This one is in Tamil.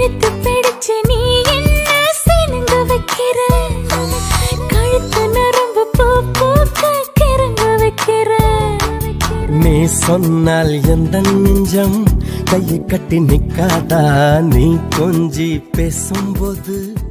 இழுத்து பிடிச்சு நீ என்ன சினுங்க வைக்கிற கழுத்து நரம்பு பூ பூக்க கிறங்க வைக்கிற நீ சொன்னால் எந்த நெஞ்சம் கையை கட்டி நிக்காதா நீ கொஞ்சி பேசும்போது